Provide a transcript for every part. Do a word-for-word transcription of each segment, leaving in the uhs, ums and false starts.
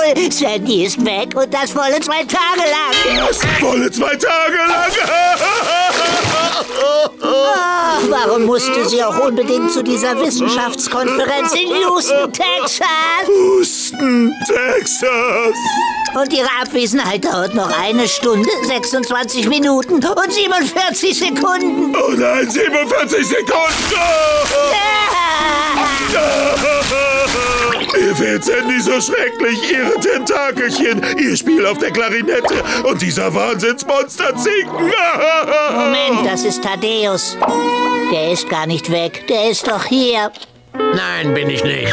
wohl. Sandy ist weg und das volle zwei Tage lang. Was? Volle zwei Tage lang? Ach, warum musste sie auch unbedingt zu dieser Wissenschaftskonferenz in Houston, Texas? Houston, Texas. Und ihre Abwesenheit dauert noch eine Stunde, sechsundzwanzig Minuten und siebenundvierzig Sekunden. Oh nein, siebenundvierzig Sekunden! Mir fehlt Sandy so schrecklich, ihre Tentakelchen, ihr Spiel auf der Klarinette und dieser Wahnsinnsmonster Zinken. Moment, das ist Thaddeus. Der ist gar nicht weg, der ist doch hier. Nein, bin ich nicht.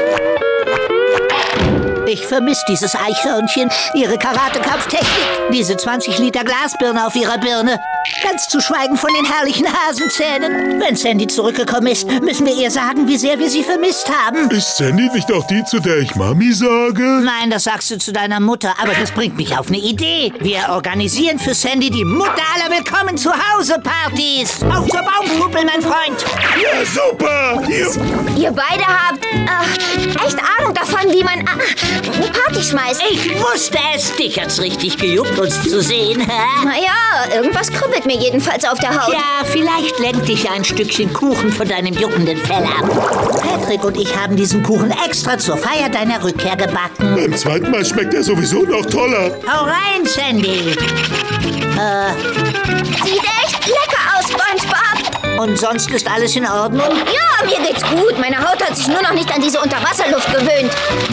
Ich vermisse dieses Eichhörnchen, ihre Karate-Kampftechnik, diese zwanzig Liter Glasbirne auf ihrer Birne. Ganz zu schweigen von den herrlichen Hasenzähnen. Wenn Sandy zurückgekommen ist, müssen wir ihr sagen, wie sehr wir sie vermisst haben. Ist Sandy nicht auch die, zu der ich Mami sage? Nein, das sagst du zu deiner Mutter, aber das bringt mich auf eine Idee. Wir organisieren für Sandy die Mutter aller Willkommen-zu-Hause-Partys. Auf zur Baumkuppel, mein Freund. Ja, super! Ihr, Ihr beide habt äh, echt Ahnung davon, wie man äh, eine Party schmeißt. Ich wusste es. Dich hat's richtig gejuckt, uns zu sehen, hä? Naja, irgendwas kribbelt mir jedenfalls auf der Haut. Ja, vielleicht lenkt dich ein Stückchen Kuchen von deinem juckenden Fell ab. Patrick und ich haben diesen Kuchen extra zur Feier deiner Rückkehr gebacken. beim zweiten Mal schmeckt er sowieso noch toller. Hau rein, Sandy. Äh, Sieht echt lecker aus, SpongeBob. und sonst ist alles in Ordnung? Ja, mir geht's gut. Meine Haut hat sich nur noch nicht an diese Unterwasserluft gewöhnt.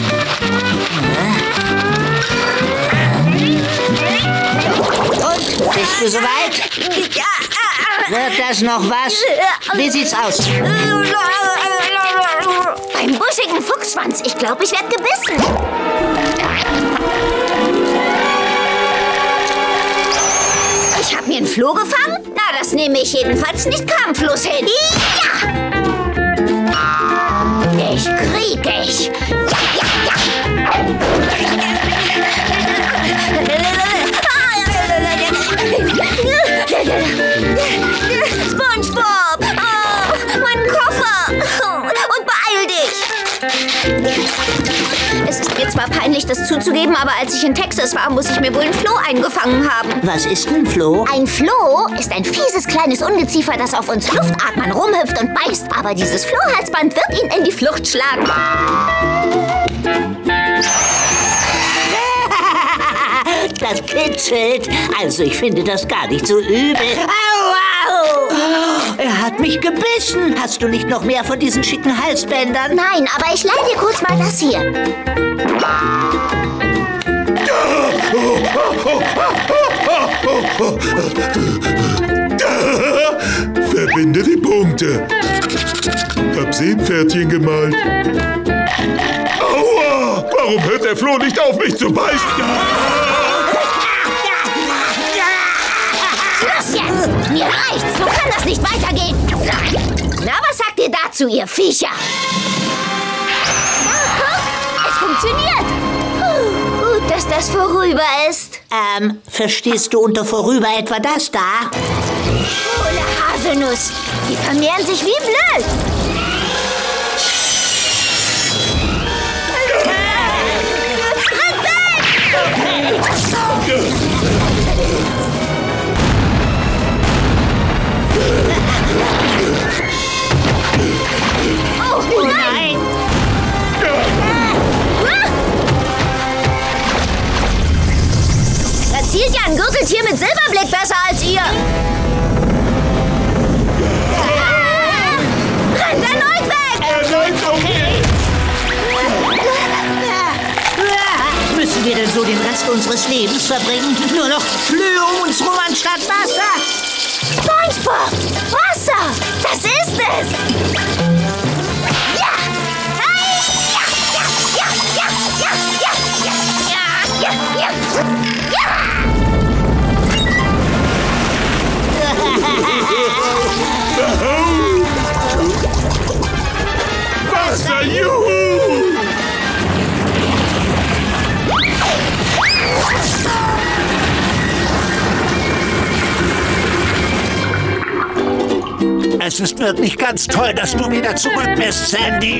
Und, bist du soweit? Ja, äh, Wird das noch was? Wie sieht's aus? Beim buschigen Fuchsschwanz. Ich glaube, ich werde gebissen. Ich habe mir einen Floh gefangen? Na, das nehme ich jedenfalls nicht kampflos hin. Ja! Ich krieg dich. Ja, ja, ja. SpongeBob! Oh, mein Koffer! Und beeil dich! Es ist mir zwar peinlich, das zuzugeben, aber als ich in Texas war, muss ich mir wohl ein Floh eingefangen haben. Was ist ein Floh? Ein Floh ist ein fieses kleines Ungeziefer, das auf uns Luftatmern rumhüpft und beißt. Aber dieses Flohhalsband wird ihn in die Flucht schlagen. Das kitzelt. Also, ich finde das gar nicht so übel. Au, au. Er hat mich gebissen. Hast du nicht noch mehr von diesen schicken Halsbändern? Nein, aber ich leih dir kurz mal das hier. Verbinde die Punkte. Hab Seepferdchen gemalt. Aua! Warum hört der Floh nicht auf, mich zu beißen? Schluss jetzt! Mir reicht's! So kann das nicht weitergehen! Na, was sagt ihr dazu, ihr Viecher? Na, guck! Es funktioniert! Puh, gut, dass das vorüber ist. Ähm, verstehst du unter vorüber etwa das da? Hohle Haselnuss! Die vermehren sich wie blöd! Oh nein! Da zielt ja ein Gürteltier mit Silberblick besser als ihr! Rennt erneut weg! Erneut okay. Müssen wir denn so den Rest unseres Lebens verbringen? Nur noch Flöhe um uns rum anstatt Wasser? SpongeBob! Wasser! Das ist es! Ja! Hey! Ja! Ja! Ja! Ja! Ja! Ja! Ja! Ja! Ja! Wasser, juhu! Es ist wirklich ganz toll, dass du wieder zurück bist, Sandy.